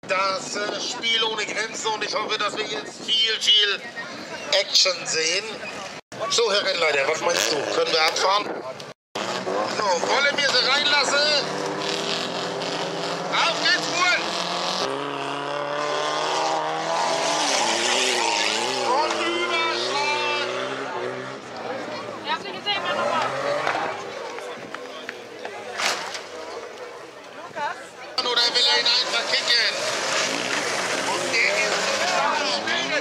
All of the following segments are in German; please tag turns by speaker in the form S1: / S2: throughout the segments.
S1: Das Spiel ohne Grenzen und ich hoffe, dass wir jetzt viel Action sehen. So, Herr Rennleiter, was meinst du? Können wir abfahren? So, wollen wir sie reinlassen? Auf geht's, Ruhe! Und Überschlag!
S2: Ich hab sie gesehen, mach nochmal. Lukas?
S1: Oder will er ihn einfach kicken? Und der ist schnell,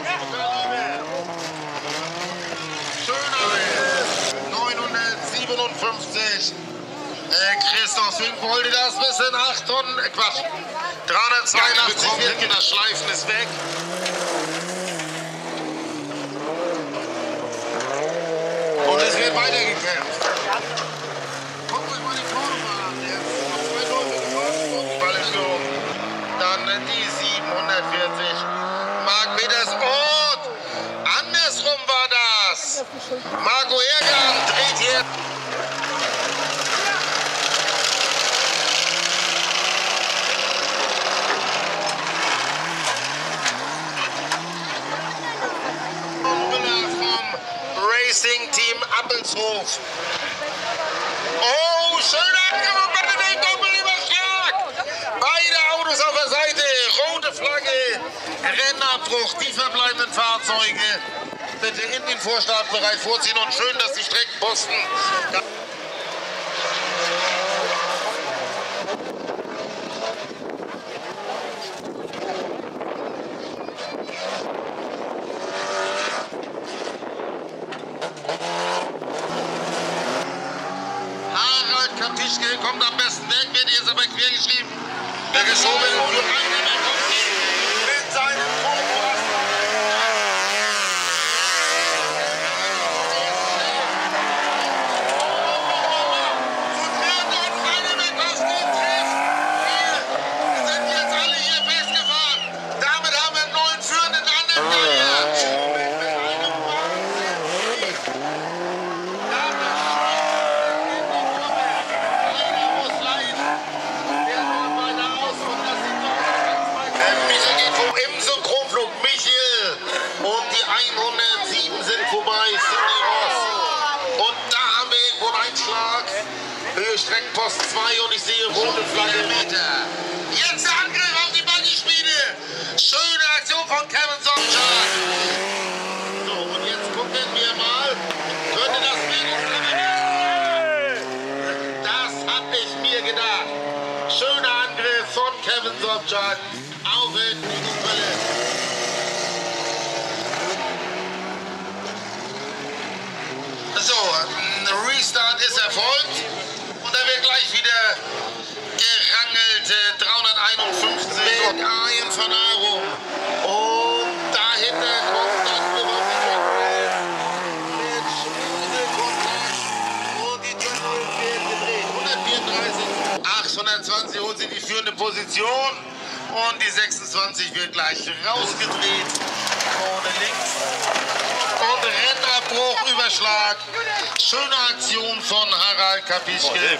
S1: schöner 957. Christoph Fink wollte das wissen. 8 Tonnen, Quatsch. 382 Wirken, das Schleifen ist weg. Und es wird weitergekämpft. Guckt euch mal die Vornummer an. Der ist noch 2 Läufe gefahren und die Ball ist gehoben. Dann die 740. Marc Peters und andersrum war das. Marco Ehrgang dreht hier. Racing-Team Appelshof. Oh, schöner Angriff mit dem Doppelüberschlag. Beide Autos auf der Seite. Rote Flagge. Rennabbruch. Die verbleibenden Fahrzeuge bitte in den Vorstartbereich vorziehen. Und schön, dass die Streckenposten... Kapischke kommt am besten weg, wird jetzt aber quer geschrieben. Der geschoben für einen mit seinem Fokus. Zu dritt und Freinebeck aus dem trifft. Wir sind jetzt alle hier festgefahren. Damit haben wir einen neuen führenden anderen Gallier. Und die 107 sind vorbei, Sidney Ross. Und da haben wir irgendwo einen Einschlag. Höhe Streckenpost 2 und ich sehe rote Flagge. Jetzt der Angriff auf die Buggy-Spiele. Schöne Aktion von Kevin Sobczak. So, und jetzt gucken wir mal. Könnte das wirklich gewinnen? Das hab ich mir gedacht. Schöner Angriff von Kevin Sobczak auf in die Quelle. So, Restart ist erfolgt und da wird gleich wieder gerangelt. 351 mit Arjen van Arum. Und dahinter kommt dann mit Schmiedekontakt und die Tunnel wird gedreht. 134, 820 holt sie die führende Position und die 26 wird gleich rausgedreht. Vorne links. Und Rennabbruch, Überschlag. Schöne Aktion von Harald Kapischke.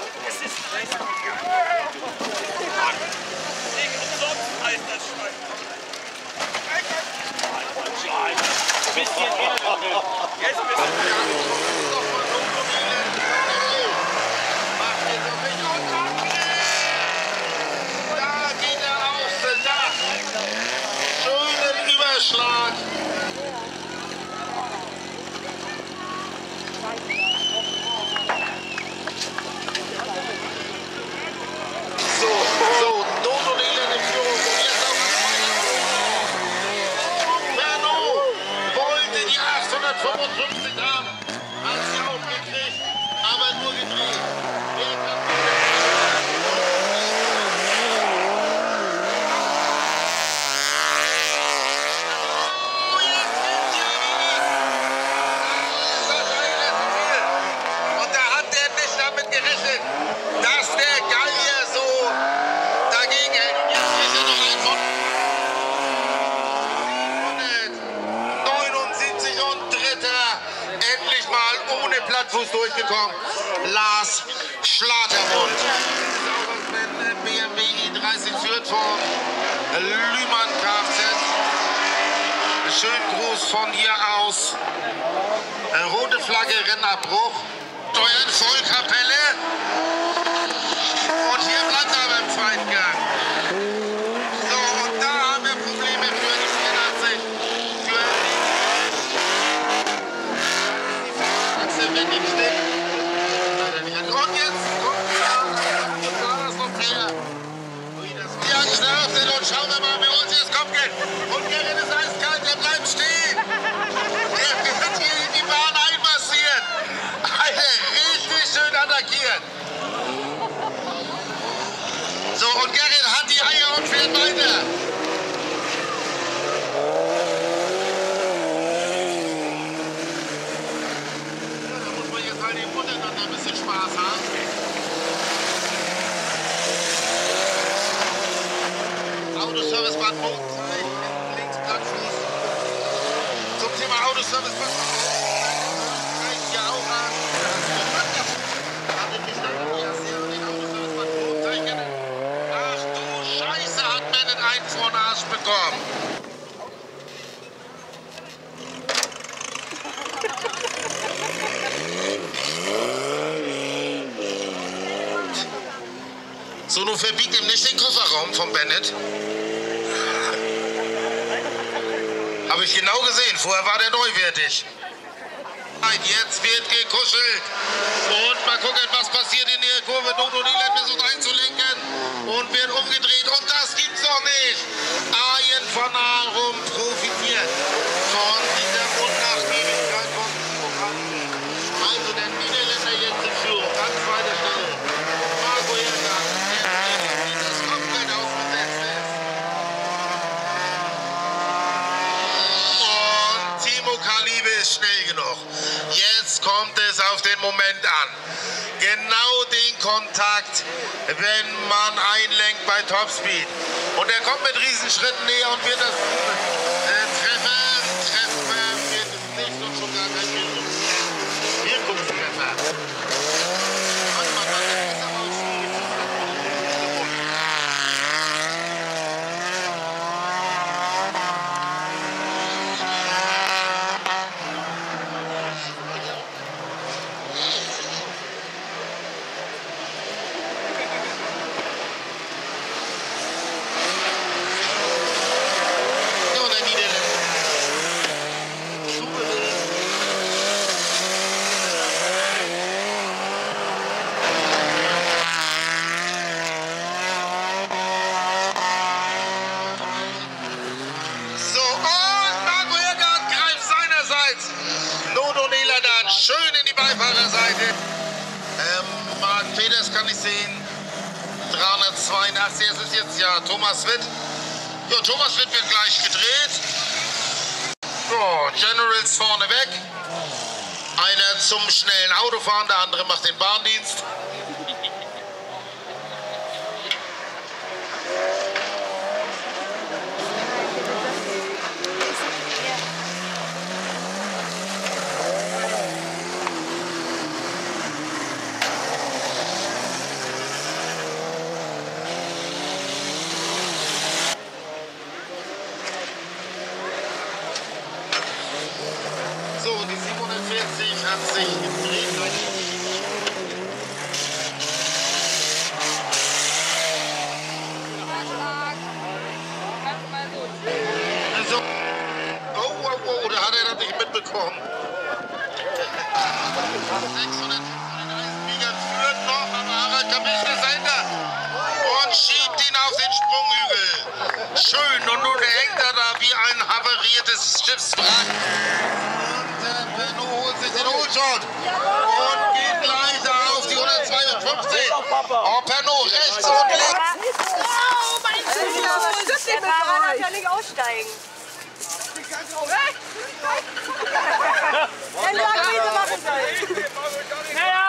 S1: Da geht er auf das Dach. Schönen Überschlag. So, Not und Elend in Führung. Und jetzt auf Verno wollte die 855 haben. Hat sie auch gekriegt, aber nur gedreht. Wer kann und da hat der nicht damit gerechnet, dass der Gallier so dagegen hält. Und jetzt ist er noch ein 179 und Dritter. Endlich mal ohne Plattfuß durchgekommen. Lars Schlatermund. BMW i30 führt vom Lühmann Kfz. Schönen Gruß von hier aus. Rote Flagge, Rennabbruch. Steuern Vollkapelle. Und hier bleibt er beim zweiten Gang. So, und da haben wir Probleme für die 84. Für die Achse, wenn die steht. Und jetzt kommt da das noch fair. Die angeschnauft sind und schauen wir mal, wie uns jetzt kommt. Und Gerrit ist eiskalt, der bleibt stehen. Der wird hier in die Bahn einmassieren. Alter, richtig schön attackiert. So, und Gerrit hat die Eier und fährt weiter. Ja, da muss man jetzt halt eben untereinander ein bisschen Spaß haben. Autoservice Bad Bogenteich, links Plattfuß. Zum Thema Autoservice Bad Bogenteich ja auch an. Ach du Scheiße, hat Bennett einen vor den Arsch bekommen. So, nun verbiegt ihm nicht den Kofferraum von Bennett. Habe ich genau gesehen, vorher war der neuwertig. Jetzt wird gekuschelt. Und mal gucken, was passiert in der Kurve. Nodo Nilet versucht einzulenken und wird umgedreht. Und das gibt's doch nicht. Arjen von Arum profitiert von dieser Unnachgiebigkeit von Timo. Also der Niederländer jetzt in Führung. An zweiter Stelle. Marco Herrmann, der das komplett ausgesetzt ist. Und Timo Kalibe ist schnell genug. Jetzt kommt es auf den Moment an. Genau den Kontakt, wenn man einlenkt bei Topspeed. Und er kommt mit Riesenschritten näher und wird das treffen. Treffer wird es nicht und schon gar kein Wirkungstreffer. Manchmal das ist aber auch schwierig. Schön in die Beifahrerseite. Marc Peters kann ich sehen. 382. Es ist jetzt ja Thomas Witt. Ja, Thomas Witt wird gleich gedreht. So, Generals vorne weg. Einer zum schnellen Autofahren, der andere macht den Bahndienst. So, die 47 hat sich gedreht. Also, oh, da hat er das nicht mitbekommen. 600 Eisenbieger führt noch, aber Harald Kapisch ist dahinter und schiebt ihn auf den Sprunghügel. Schön, und nun hängt er da wie ein havariertes Schiffswrack. Benno holt sich den Holshot und geht gleich auf die 152. Oh, Benno rechts und links.
S2: Oh, mein Gott! Der Fahrer darf ja nicht aussteigen. Dann sagen wir, sie machen das. Ja!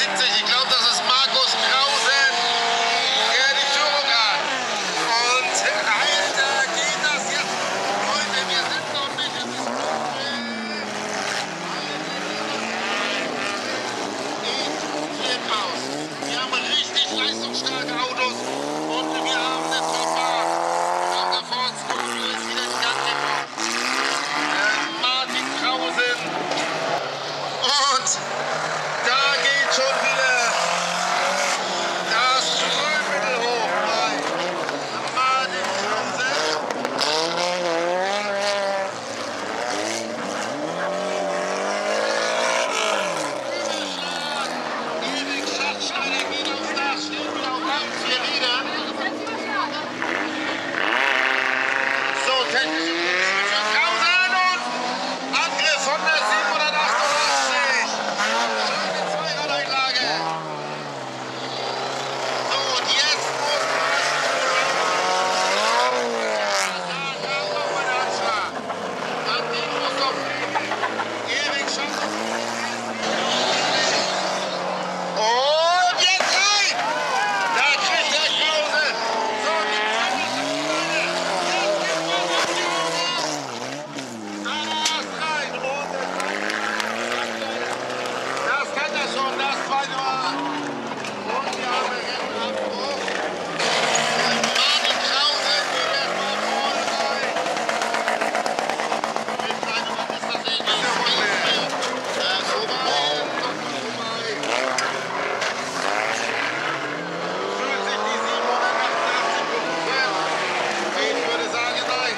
S1: 770. Ich glaube, das ist Markus Krause, der die Führung hat. Und Alter, geht das jetzt? Leute, wir sind noch nicht. Es ist dunkel. Aus. Wir haben richtig leistungsstarke Autos und wir haben eine Top-Bar. Der Force-Kumpel ist wieder in Gang gekommen. Martin Krausen. Und da geht schon wieder das Strömmittel hoch bei Martin Krausen. Erik Schatzschneider geht aufs Dach, steht wieder auf allen 4 Rädern. So, technische Probleme für Krausen und Angriff von der 788. Schöne Zweiradeinlage. So, und jetzt muss da kam noch mal der Anschlag. Dann ging Gustav Erik Schatz. Und jetzt rein! Da kriegt der Krause. So, die zweite Schussleine. Da ist rein. Das kann er schon, das zweite Mal. Und wir haben einen Abbruch. Martin Krause geht erstmal vorne rein. Mit seinem, was ist das denn? Vorbei. Fühlt sich die 788 berufen? Ich würde sagen, nein.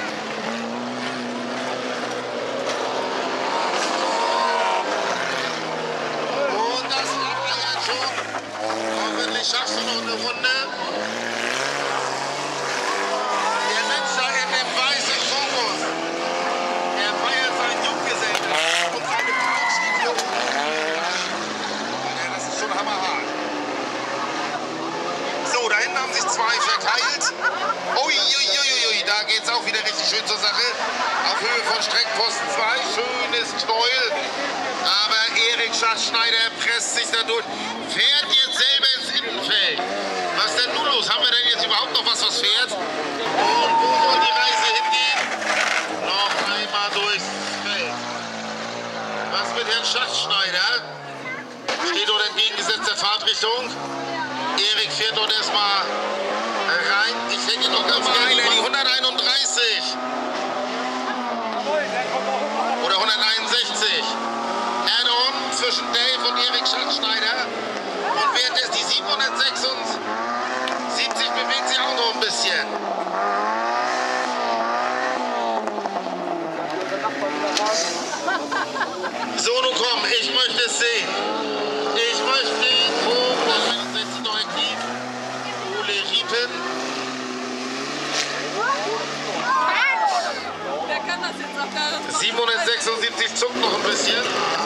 S1: Und das hat schon. Hoffentlich schaffst du noch eine Runde. Der Mensch da in dem weißen Fokus. Er feiert seinen Junggesellen und seine Brautschule. Ja, das ist schon hammerhart. So, da hinten haben sich 2 verteilt. Uiuiuiui, da geht es auch wieder richtig schön zur Sache. Auf Höhe von Streckposten 2. Schönes Knäuel. Aber Erik Schatzschneider presst sich da durch. Fährt jetzt selber ins Innenfeld. Was ist denn nun los? Haben wir denn jetzt überhaupt noch was fährt? Und wo soll die Reise hingehen? Noch einmal durchs Feld. Was mit Herrn Schatzschneider? Steht dort entgegengesetzter Fahrtrichtung. Erik fährt dort erstmal rein. Ich hätte noch ganz gerne die 131. Oder 161. Add-on zwischen Dave und Erik Schatzschneider. Und währenddessen die 776 bewegt sich auch noch ein bisschen. So, nun komm, ich möchte es sehen. Ich möchte das ist noch aktiv. Ole Riepen.
S2: Wer kann das jetzt auf der
S1: 776 zuckt noch ein bisschen.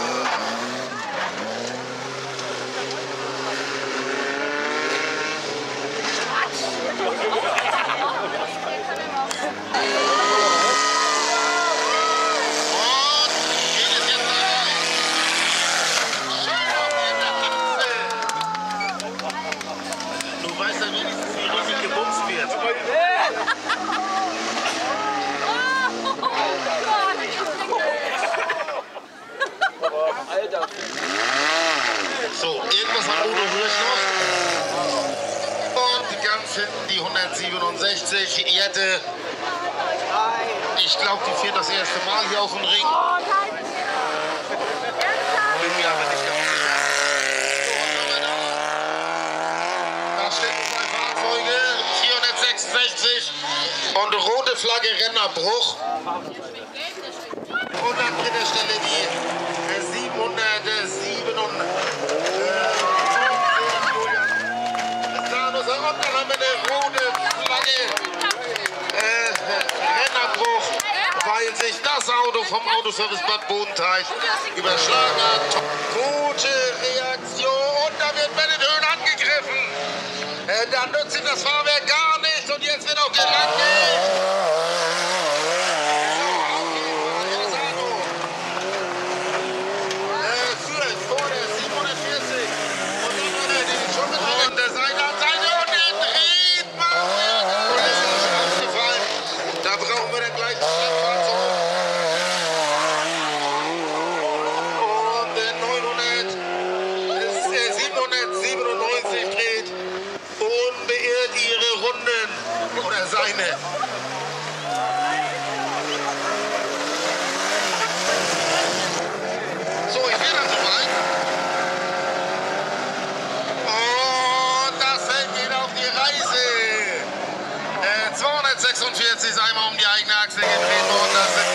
S1: Und geht es jetzt da rein. Schön auf die Achse. Du weißt ja wenigstens, wie richtig gebumst wird. So, irgendwas am Motor höre ich noch. Und ganz hinten die 167. Jette. Ich glaube, die fährt das erste Mal hier auf dem Ring. Bin mir aber nicht ganz sicher. Da stehen 2 Fahrzeuge. 466. Und rote Flagge, Rennerbruch. Und an dritter Stelle die 707. Und dann haben wir eine rote Flagge. Rennerbruch, weil sich das Auto vom Autoservice Bad Bodenteich überschlagen hat. Gute Reaktion. Und da wird Bennett Höhn angegriffen. Da nutzt ihm das Fahrwerk gar nicht. Und jetzt wird auch gelangt. Vor der 740. Und So, ich werde das soweit. Und das Feld geht auf die Reise. 246 ist einmal um die eigene Achse gedreht worden. Das sind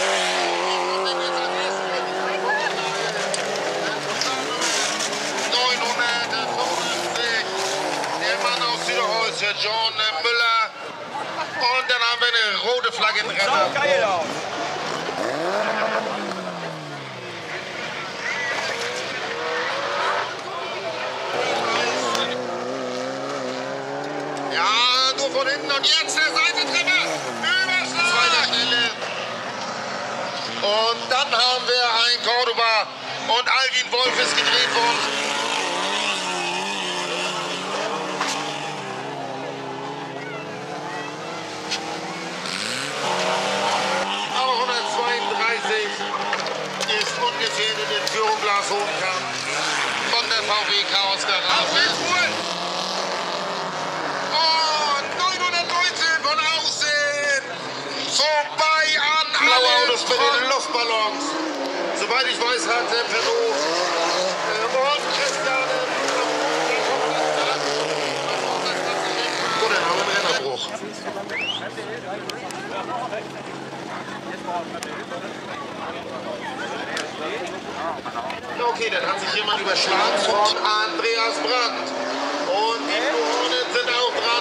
S1: 950. Der Mann aus Süderholz, John Müller. Und dann haben wir eine rote Flagge im Rennen.
S3: Schaut geil aus.
S1: Ja, nur von hinten und jetzt der Seitentreffer. Überschlag. Zweite Stelle. Und dann haben wir ein Cordoba und Alvin Wolf ist gedreht worden. Aber 132 ist ungefährdet in Führung Lars Hohenkamp von der VW Chaos Garage. Und 919 von außen. Vorbei an blaue Autos mit den Luftballons. Soweit ich weiß, hat der Pilot und Christiane. Gut, dann haben wir einen Rennerbruch. Okay, dann hat sich jemand überschlagen von Andreas Brandt. Und die Blue Hornets sind auch dran.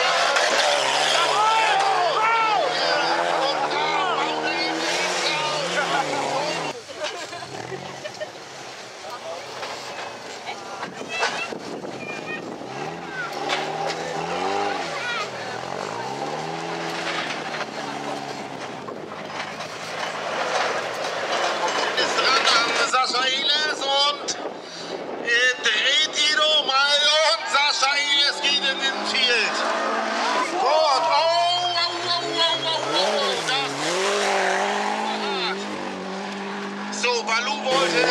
S1: Sascha Iles und dreht ihn um und Sascha Iles geht in den Field. Gott, das so, Balu wollte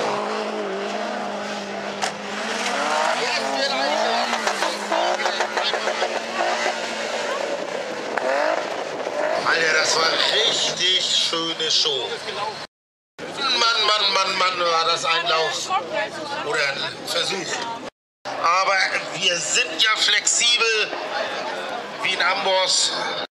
S1: jetzt wird Alter, das war richtig schöne Show. Mann, war das ein Lauf oder ein Versuch. Aber wir sind ja flexibel wie ein Amboss.